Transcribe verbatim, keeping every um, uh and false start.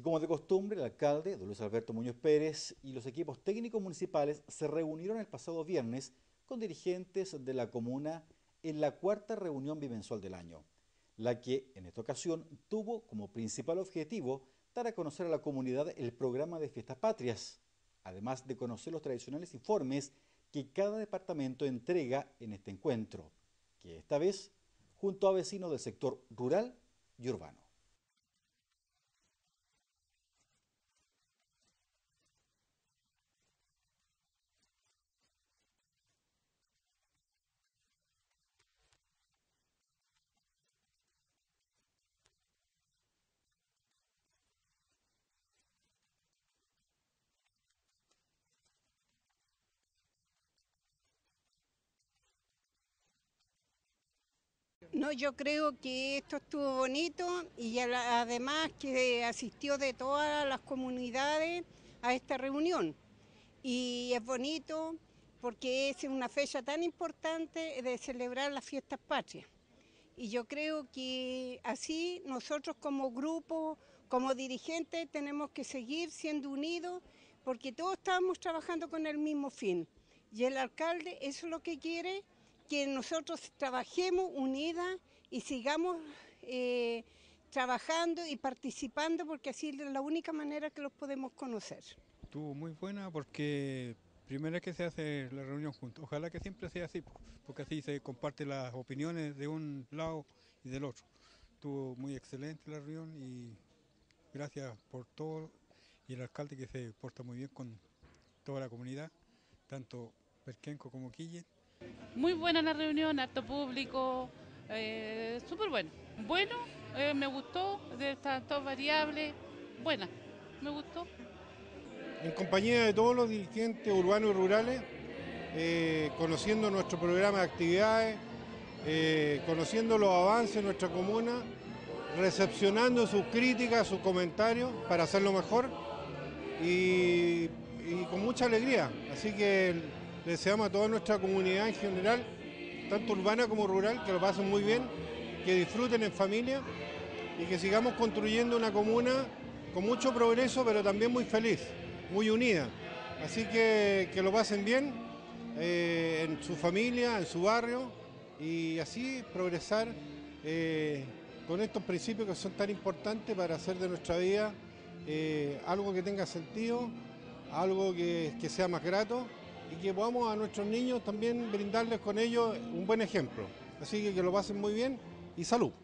Y como de costumbre, el alcalde, don Luis Alberto Muñoz Pérez, y los equipos técnicos municipales se reunieron el pasado viernes con dirigentes de la comuna en la cuarta reunión bimensual del año, la que en esta ocasión tuvo como principal objetivo dar a conocer a la comunidad el programa de Fiestas Patrias, además de conocer los tradicionales informes que cada departamento entrega en este encuentro, que esta vez junto a vecinos del sector rural y urbano. No, yo creo que esto estuvo bonito y además que asistió de todas las comunidades a esta reunión. Y es bonito porque es una fecha tan importante de celebrar las fiestas patrias. Y yo creo que así nosotros como grupo, como dirigentes, tenemos que seguir siendo unidos porque todos estamos trabajando con el mismo fin. Y el alcalde eso es lo que quiere, que nosotros trabajemos unidas y sigamos eh, trabajando y participando porque así es la única manera que los podemos conocer. Estuvo muy buena porque primera vez que se hace la reunión juntos. Ojalá que siempre sea así, porque así se comparten las opiniones de un lado y del otro. Estuvo muy excelente la reunión y gracias por todo. Y el alcalde que se porta muy bien con toda la comunidad, tanto Perquenco como Quille. Muy buena la reunión, harto público, eh, súper bueno. Bueno, eh, me gustó, están todas variables, buena, me gustó. En compañía de todos los dirigentes urbanos y rurales, eh, conociendo nuestro programa de actividades, eh, conociendo los avances de nuestra comuna, recepcionando sus críticas, sus comentarios para hacerlo mejor y, y con mucha alegría. Así que le deseamos a toda nuestra comunidad en general, tanto urbana como rural, que lo pasen muy bien, que disfruten en familia y que sigamos construyendo una comuna con mucho progreso, pero también muy feliz, muy unida. Así que que lo pasen bien eh, en su familia, en su barrio y así progresar eh, con estos principios que son tan importantes para hacer de nuestra vida eh, algo que tenga sentido, algo que, que sea más grato y que podamos a nuestros niños también brindarles con ellos un buen ejemplo. Así que que lo pasen muy bien y salud.